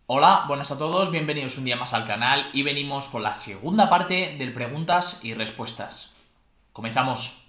Hola, buenas a todos, bienvenidos un día más al canal y venimos con la segunda parte del preguntas y respuestas. Comenzamos.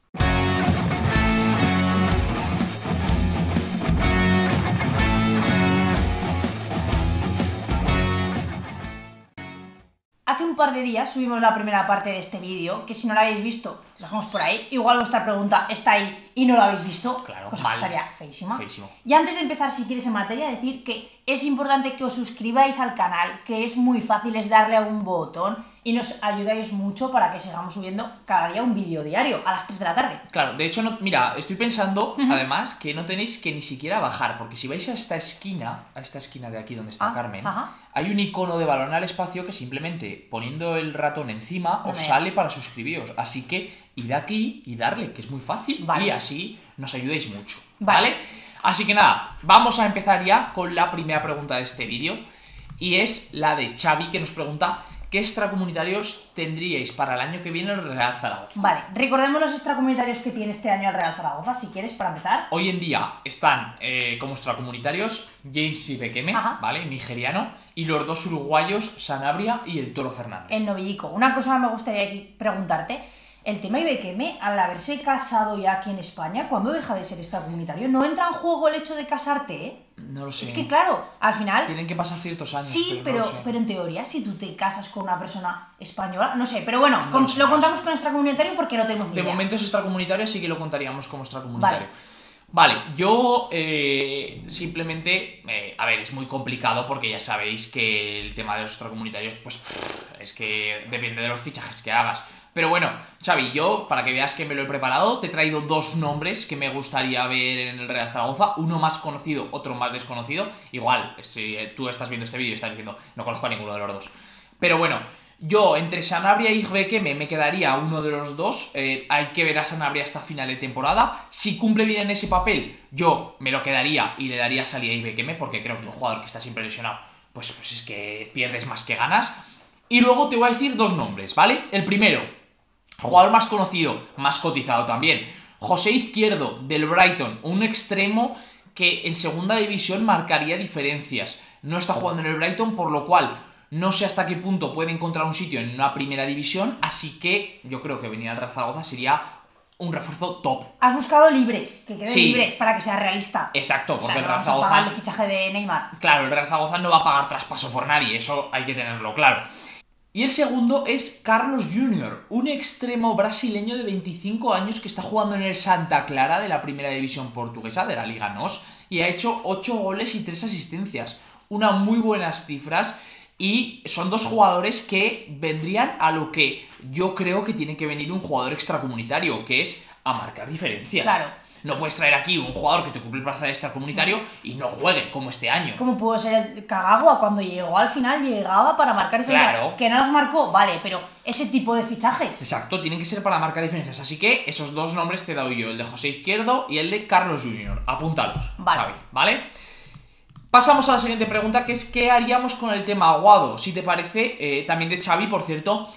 Hace un par de días subimos la primera parte de este vídeo, que si no la habéis visto, lo dejamos por ahí. Igual vuestra pregunta está ahí y no la habéis visto, Claro, cosa mal. que estaría feísima. Feísimo. Y antes de empezar, si quieres en materia, decir que es importante que os suscribáis al canal, que es muy fácil, es darle a un botón y nos ayudáis mucho para que sigamos subiendo cada día un vídeo diario a las 3 de la tarde. Claro, de hecho, mira, estoy pensando, además, que no tenéis que ni siquiera bajar, porque si vais a esta esquina de aquí donde está Carmen, hay un icono de balón al espacio que simplemente poniendo el ratón encima os sale para suscribiros. Así que id aquí y darle, que es muy fácil, y así nos ayudéis mucho, ¿vale? Así que nada, vamos a empezar ya con la primera pregunta de este vídeo, y es la de Xavi, que nos pregunta: ¿qué extracomunitarios tendríais para el año que viene el Real Zaragoza? Vale, recordemos los extracomunitarios que tiene este año el Real Zaragoza, si quieres, para empezar. Hoy en día están como extracomunitarios James Ibekeme, ¿vale? Nigeriano, y los dos uruguayos, Sanabria y el Toro Fernández. El novillico. Una cosa me gustaría aquí preguntarte. El tema Ibekeme, al haberse casado ya aquí en España, ¿cuándo deja de ser extracomunitario? ¿No entra en juego el hecho de casarte, eh? No lo sé. Es que claro, al final... Tienen que pasar ciertos años. Sí, pero en teoría, si tú te casas con una persona española... No sé, pero bueno, No lo contamos con extracomunitario porque no tenemos ni idea. De momento es extracomunitario, así que lo contaríamos como extracomunitario. Vale, yo simplemente... a ver, es muy complicado porque ya sabéis que el tema de los extracomunitarios, pues es que depende de los fichajes que hagas. Pero bueno, Xavi, yo, para que veas que me lo he preparado, te he traído dos nombres que me gustaría ver en el Real Zaragoza. Uno más conocido, otro más desconocido. Igual, si tú estás viendo este vídeo y estás diciendo, no conozco a ninguno de los dos. Pero bueno, yo entre Sanabria y Ibekeme me quedaría uno de los dos. Hay que ver a Sanabria hasta final de temporada. Si cumple bien en ese papel, yo me lo quedaría y le daría salida a Ibekeme, porque creo que un jugador que está siempre lesionado, pues es que pierdes más que ganas. Y luego te voy a decir dos nombres, ¿vale? El primero, jugador más conocido, más cotizado también, José Izquierdo, del Brighton, un extremo que en segunda división marcaría diferencias. No está jugando en el Brighton, por lo cual no sé hasta qué punto puede encontrar un sitio en una primera división, así que yo creo que venir al Real Zaragoza sería un refuerzo top. Has buscado libres, que queden libres para que sea realista. Exacto, porque el Real Zaragoza... a pagar el fichaje de Neymar. Claro, el Real Zaragoza no va a pagar traspaso por nadie, eso hay que tenerlo claro. Y el segundo es Carlos Júnior, un extremo brasileño de 25 años que está jugando en el Santa Clara de la primera división portuguesa, de la Liga NOS, y ha hecho 8 goles y 3 asistencias. Unas muy buenas cifras, y son dos jugadores que vendrían a lo que yo creo que tiene que venir un jugador extracomunitario, que es a marcar diferencias. Claro. No puedes traer aquí un jugador que te ocupe el plaza de extracomunitario y no juegue, como este año. Como pudo ser el Kagawa, cuando llegó al final, llegaba para marcar diferencias. Claro. Que no las marcó, vale, pero ese tipo de fichajes. Exacto, tienen que ser para marcar diferencias. Así que esos dos nombres te he dado yo, el de José Izquierdo y el de Carlos Júnior. Apúntalos, Xavi, ¿vale? Pasamos a la siguiente pregunta, que es ¿qué haríamos con el tema Aguado? Si te parece, también de Xavi, por cierto.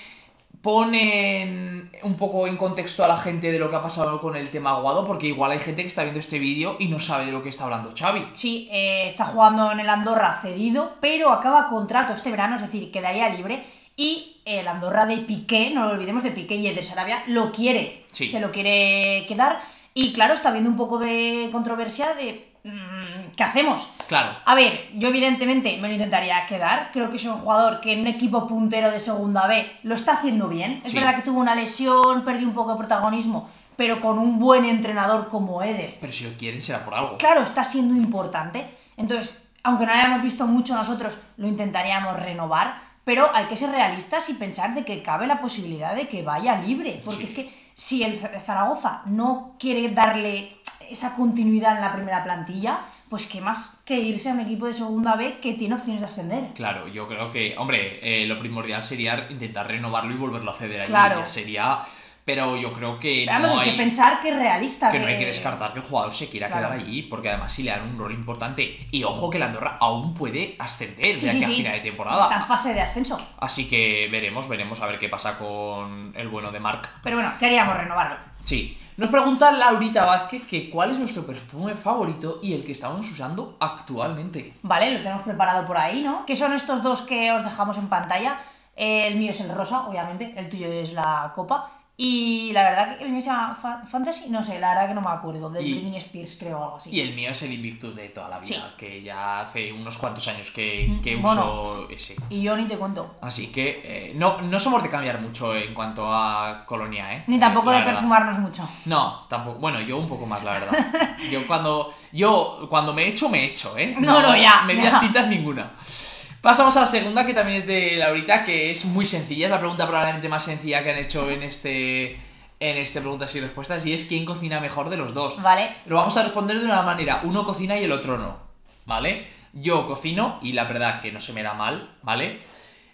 Ponen un poco en contexto a la gente de lo que ha pasado con el tema Aguado, porque igual hay gente que está viendo este vídeo y no sabe de lo que está hablando Xavi. Sí, está jugando en el Andorra cedido, pero acaba contrato este verano, es decir, quedaría libre. Y el Andorra de Piqué, no lo olvidemos, de Piqué y de Sarabia, lo quiere, se lo quiere quedar. Y claro, está habiendo un poco de controversia de... ¿qué hacemos? Claro. A ver, yo evidentemente me lo intentaría quedar. Creo que es un jugador que en un equipo puntero de segunda B lo está haciendo bien. Es verdad que tuvo una lesión, perdió un poco de protagonismo, pero con un buen entrenador como Eder. Pero si lo quieren será por algo. Claro, está siendo importante. Entonces, aunque no hayamos visto mucho nosotros, lo intentaríamos renovar, pero hay que ser realistas y pensar de que cabe la posibilidad de que vaya libre. Porque es que si el Zaragoza no quiere darle esa continuidad en la primera plantilla, pues qué más que irse a un equipo de segunda B que tiene opciones de ascender. Claro, yo creo que, hombre, lo primordial sería intentar renovarlo y volverlo a ceder ahí. Claro. Ya sería... Pero yo creo que no hay que pensar que es realista. Que no hay que descartar que el jugador se quiera quedar allí, porque además si le dan un rol importante. Y ojo que la Andorra aún puede ascender de aquí a final de temporada. Está en fase de ascenso. Así que veremos a ver qué pasa con el bueno de Marc. Pero bueno, queríamos renovarlo. Sí. Nos pregunta Laurita Vázquez que cuál es nuestro perfume favorito y el que estamos usando actualmente. Vale, lo tenemos preparado por ahí, ¿no? ¿Qué son estos dos que os dejamos en pantalla? El mío es el rosa, obviamente, el tuyo es la copa. Y la verdad que el mío se llama Fantasy, no sé, la verdad que no me acuerdo, de Britney Spears creo o algo así. Y el mío es el Invictus de toda la vida, Sí. que ya hace unos cuantos años que Bueno, uso ese. Y yo ni te cuento. Así que no somos de cambiar mucho en cuanto a colonia, ¿eh? Ni tampoco La de verdad. perfumarnos mucho. No, tampoco. Bueno, yo un poco más, la verdad. Yo cuando me echo, ¿eh? No, ya. Medias Ya. citas ninguna. Pasamos a la segunda, que también es de Laurita, que es muy sencilla. Es la pregunta probablemente más sencilla que han hecho en este preguntas y respuestas, y es ¿quién cocina mejor de los dos? Vale. Lo vamos a responder de una manera. Uno cocina y el otro no, ¿vale? Yo cocino y la verdad que no se me da mal, ¿vale?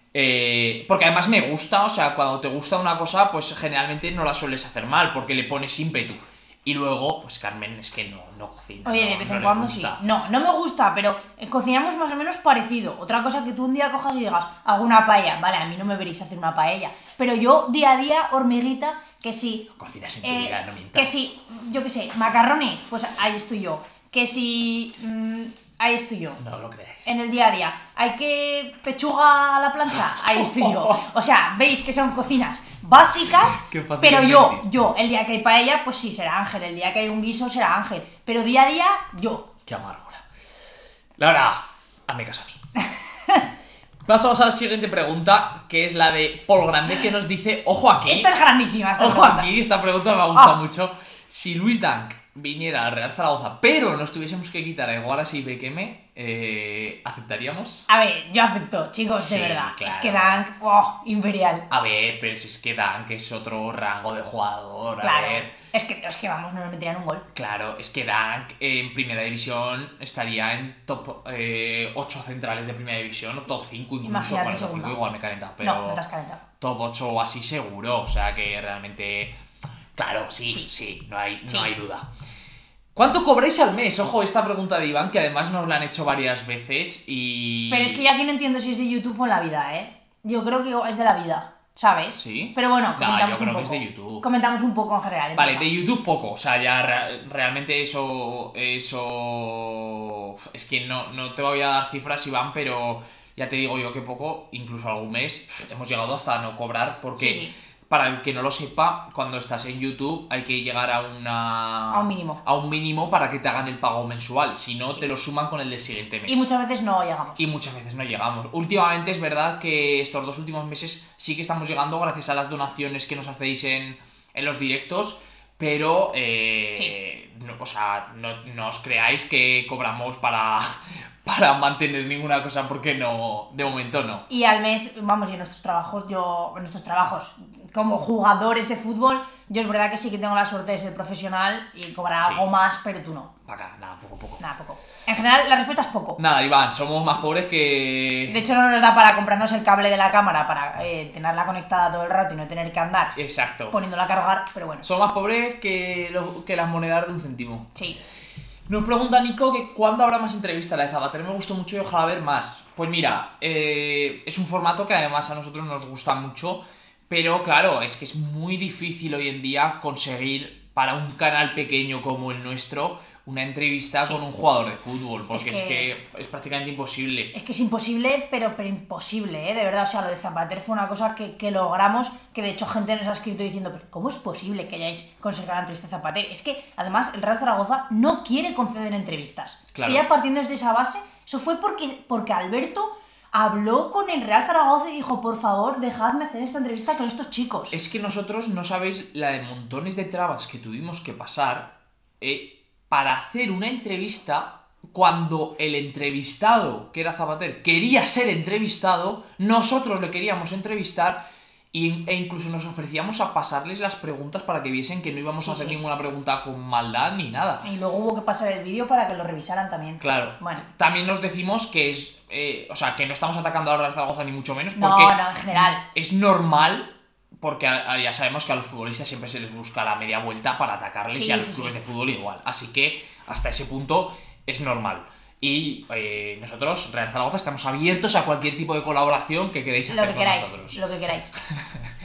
Porque además me gusta, o sea, cuando te gusta una cosa, pues generalmente no la sueles hacer mal, porque le pones ímpetu. Y luego, pues Carmen es que no cocina. Oye, no- de vez no en le cuando gusta. sí. No me gusta, pero cocinamos más o menos parecido. Otra cosa que tú un día cojas y digas, hago una paella. Vale, a mí no me veréis hacer una paella. Pero yo día a día, hormiguita, que sí. Cocinas en tu vida, no mientas. Que sí, yo qué sé, macarrones, pues ahí estoy yo. Que si. Ahí estoy yo. No lo creáis. En el día a día. ¿Hay que pechuga a la plancha? Ahí estoy yo. O sea, veis que son cocinas básicas, Qué fácil pero es yo, mentir. el día que hay paella, pues sí, será Ángel. El día que hay un guiso, será Ángel. Pero día a día, yo. Qué amargura. Laura, hazme caso a mí. Pasamos a la siguiente pregunta, que es la de Paul Grande, que nos dice, ojo aquí. Esta es grandísima. Esta Ojo pregunta. aquí, esta pregunta me ha gustado Ah. mucho. Si Luis Dunk viniera al Real Zaragoza, pero nos tuviésemos que quitar a Eguaras y Bekeme, ¿aceptaríamos? A ver, yo acepto, chicos, de Sí, verdad. claro. Es que Dank, oh, imperial. A ver, pero si es que Dunk es otro rango de jugador, a Claro. ver. Es que vamos, no nos meterían un gol. Claro, es que Dunk en primera división estaría en top 8 centrales de primera división, o top 5 incluso. Imagínate Bueno, top segunda. 5 igual me calenta, pero No, me te has calentado. top 8 o así seguro, o sea que realmente... Claro, sí, no hay duda. ¿Cuánto cobráis al mes? Ojo, esta pregunta de Iván, que además nos la han hecho varias veces y... Pero es que ya aquí no entiendo si es de YouTube o en la vida, ¿eh? Yo creo que es de la vida, ¿sabes? ¿Sí? Pero bueno, No, comentamos yo creo un que poco. es de YouTube. Comentamos un poco en general. Vale, empieza. de YouTube poco, o sea, ya realmente eso... Es que no te voy a dar cifras, Iván, pero ya te digo yo que poco, incluso algún mes, hemos llegado hasta no cobrar, porque Sí. para el que no lo sepa, cuando estás en YouTube hay que llegar a A un mínimo. a un mínimo para que te hagan el pago mensual, si no Sí. te lo suman con el del siguiente mes. Y muchas veces no llegamos. Y muchas veces no llegamos. Últimamente es verdad que estos 2 últimos meses sí que estamos llegando gracias a las donaciones que nos hacéis en los directos, pero o sea, no os creáis que cobramos para mantener ninguna cosa, porque no, de momento no. Y al mes, vamos, y en nuestros trabajos, como jugadores de fútbol, yo es verdad que sí que tengo la suerte de ser profesional y cobrar Sí. algo más, pero tú no. Para acá, nada, poco. Nada, poco. En general, la respuesta es poco. Nada, Iván, somos más pobres que... De hecho, no nos da para comprarnos el cable de la cámara para tenerla conectada todo el rato y no tener que andar Exacto. poniéndola a cargar, pero bueno. Somos más pobres que las monedas de un céntimo. Sí. Nos pregunta Nico que cuándo habrá más entrevistas. La de Zapater me gustó mucho y ojalá ver más. Pues mira, es un formato que además a nosotros nos gusta mucho, pero claro, es que es muy difícil hoy en día conseguir para un canal pequeño como el nuestro una entrevista Sí. con un jugador de fútbol, porque Es es que- que es prácticamente imposible. Es que es imposible, pero imposible, ¿eh? De verdad, o sea, lo de Zapater fue una cosa que logramos, que de hecho gente nos ha escrito diciendo, pero ¿cómo es posible que hayáis conseguido la entrevista a Zapater? Es que, además, el Real Zaragoza no quiere conceder entrevistas. Claro. Es que ya partiendo desde esa base, eso fue porque Alberto habló con el Real Zaragoza y dijo, por favor, dejadme hacer esta entrevista con estos chicos. Es que nosotros no sabéis la de montones de trabas que tuvimos que pasar para hacer una entrevista cuando el entrevistado, que era Zapater, quería ser entrevistado, nosotros le queríamos entrevistar e incluso nos ofrecíamos a pasarles las preguntas para que viesen que no íbamos Sí, a hacer sí. ninguna pregunta con maldad ni nada. Y luego hubo que pasar el vídeo para que lo revisaran también. Claro. Bueno. También nos decimos que es... o sea, que no estamos atacando a Real Zaragoza ni mucho menos, No, porque no, en general. es normal, porque ya sabemos que a los futbolistas siempre se les busca la media vuelta para atacarles, Sí, y a los sí, clubes sí. de fútbol igual. Así que hasta ese punto es normal. Y nosotros, Real Zaragoza, estamos abiertos a cualquier tipo de colaboración que queráis hacer Lo que con queráis, nosotros. lo que queráis.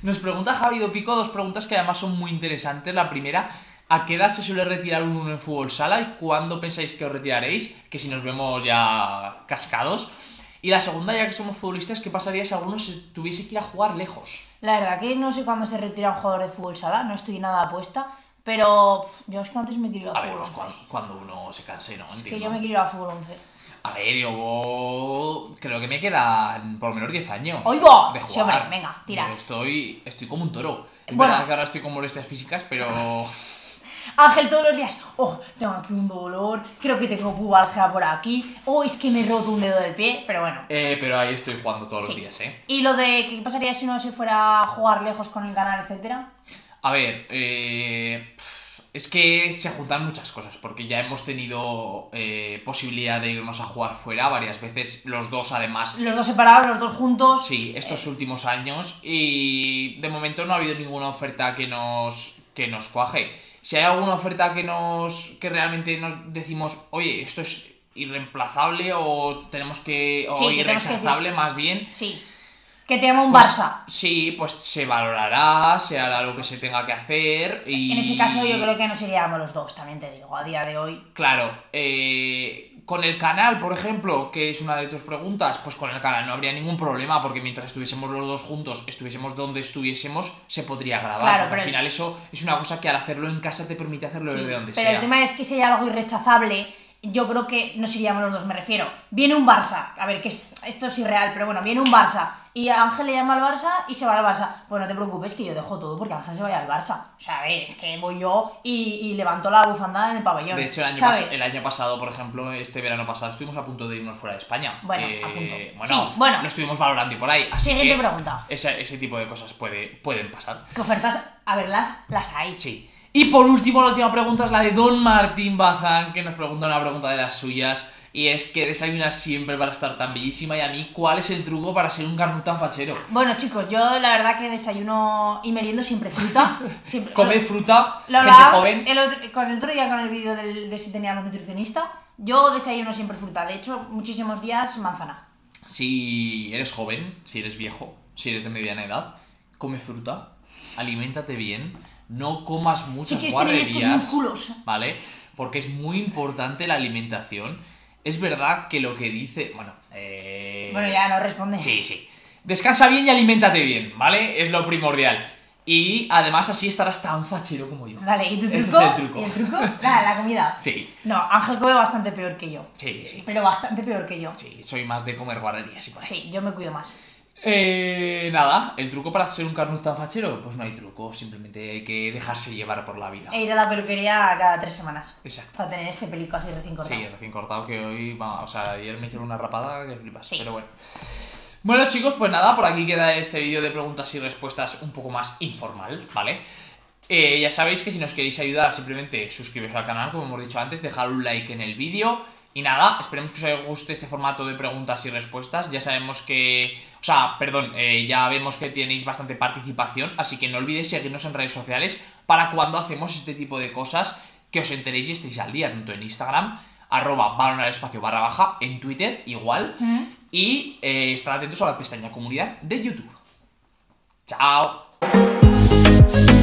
Nos pregunta Javi Pico dos preguntas que además son muy interesantes. La primera, ¿a qué edad se suele retirar uno en fútbol sala y cuándo pensáis que os retiraréis? Que si nos vemos ya cascados. Y la segunda, ya que somos futbolistas, ¿qué pasaría si alguno se tuviese que ir a jugar lejos? La verdad que no sé cuándo se retira un jugador de fútbol sala, no estoy nada apuesta, pero yo es que antes me quiero ir a fútbol 11. Cuando uno se canse, ¿no? Es que yo me quiero ir a fútbol 11. A ver, yo creo que me quedan por lo menos 10 años ¡Oigo! de jugar. Sí, hombre, venga, tira. Estoy como un toro. Es Bueno. verdad que ahora estoy con molestias físicas, pero... Ángel todos los días, tengo aquí un dolor, creo que tengo pubalgia por aquí, es que me he roto un dedo del pie, pero bueno. Pero ahí estoy jugando todos los días, ¿eh? ¿Y lo de qué pasaría si uno se fuera a jugar lejos con el canal, etcétera? A ver, es que se juntan muchas cosas, porque ya hemos tenido posibilidad de irnos a jugar fuera varias veces, los dos además. Los dos separados, los dos juntos. Sí, estos últimos años, y de momento no ha habido ninguna oferta que nos cuaje. Si hay alguna oferta que realmente nos decimos, oye, esto es irreemplazable o tenemos que... o irrechazable más bien. Sí. Que te llama un Barça. Sí, pues se valorará, se hará lo que se tenga que hacer y... En ese caso yo creo que nos iríamos los dos, también te digo, a día de hoy. Claro, con el canal, por ejemplo, que es una de tus preguntas, pues con el canal no habría ningún problema porque mientras estuviésemos los dos juntos, estuviésemos donde estuviésemos, se podría grabar. Claro, porque al final eso es una cosa que al hacerlo en casa te permite hacerlo desde donde sea. Pero el tema es que si hay algo irrechazable, yo creo que nos iríamos los dos, me refiero. Viene un Barça, a ver, esto es irreal, pero bueno, viene un Barça y Ángel le llama al Barça y se va al Barça. Pues no te preocupes que yo dejo todo porque Ángel se vaya al Barça. O sea, a ver, es que voy yo y levanto la bufanda en el pabellón. De hecho, el año pasado, por ejemplo, este verano pasado, estuvimos a punto de irnos fuera de España. Bueno, a punto. Bueno, lo estuvimos valorando y por ahí. Así Siguiente que pregunta. Ese tipo de cosas pueden pasar. ¿Qué ofertas? A verlas, las hay. Sí. Y por último, la última pregunta es la de Don Martín Bazán, que nos pregunta una pregunta de las suyas. Y es que desayunas siempre para estar tan bellísima. Y a mí, ¿cuál es el truco para ser un carnut tan fachero? Bueno, chicos, yo la verdad que desayuno y meriendo siempre fruta. Siempre. Comed fruta, lo gente joven. El otro día con el vídeo de si teníamos nutricionista, yo desayuno siempre fruta. De hecho, muchísimos días manzana. Si eres joven, si eres viejo, si eres de mediana edad, come fruta, aliméntate bien, no comas muchas guarrerías, ¿vale? Porque es muy importante la alimentación. Es verdad que lo que dice... Bueno, ya no responde. Sí. Descansa bien y aliméntate bien, ¿vale? Es lo primordial. Y además así estarás tan fachero como yo. Vale, ¿y tu truco? Ese es el truco. ¿Y el truco? La comida. Sí. No, Ángel come bastante peor que yo. Sí. Pero bastante peor que yo. Sí, soy más de comer guarrerías y por ahí. Sí, yo me cuido más. Nada, ¿el truco para ser un carnut tan fachero? Pues no hay truco, simplemente hay que dejarse llevar por la vida. E ir a la peluquería cada 3 semanas. Exacto. Para tener este pelico así recién cortado. Sí, recién cortado, que hoy, ayer me hicieron una rapada que flipas, sí. Pero bueno. Bueno, chicos, pues nada, por aquí queda este vídeo de preguntas y respuestas un poco más informal, ¿vale? Ya sabéis que si nos queréis ayudar, simplemente suscribiros al canal, como hemos dicho antes, dejad un like en el vídeo. Y nada, esperemos que os guste este formato de preguntas y respuestas. Ya sabemos que... ya vemos que tenéis bastante participación, así que no olvidéis seguirnos en redes sociales para cuando hacemos este tipo de cosas que os enteréis y estéis al día, tanto en Instagram, @balonalespacio_, en Twitter igual, y estar atentos a la pestaña comunidad de YouTube. ¡Chao!